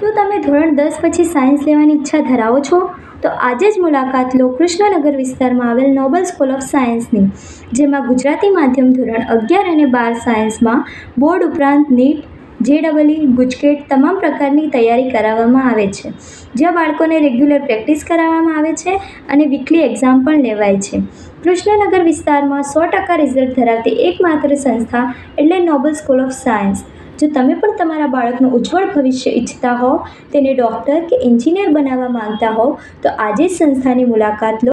શું તમે ધોરણ 10 પછી સાયન્સ લેવાની ઈચ્છા ધરાવો છો? તો આજે જ મુલાકાત લો કૃષ્ણનગર વિસ્તારમાં આવેલ નોબલ સ્કૂલ ઓફ સાયન્સની, જેમાં ગુજરાતી માધ્યમ ધોરણ 11 અને 12 સાયન્સમાં બોર્ડ ઉપરાંત નીટ, JEE, ગુજકેટ તમામ પ્રકારની તૈયારી કરાવવામાં આવે છે. જ્યાં બાળકોને રેગ્યુલર પ્રેક્ટિસ કરાવવામાં આવે છે અને વીકલી એક્ઝામ પણ લેવાય છે. કૃષ્ણનગર વિસ્તારમાં 100% રિઝલ્ટ ધરાવતી એકમાત્ર સંસ્થા એટલે નોબલ સ્કૂલ ઓફ સાયન્સ. જો તમે પણ તમારા બાળકનું ઉજ્જવળ ભવિષ્ય ઈચ્છતા હો, તેને ડૉક્ટર કે એન્જિનિયર બનાવવા માંગતા હો, તો આજે જ સંસ્થાની મુલાકાત લો.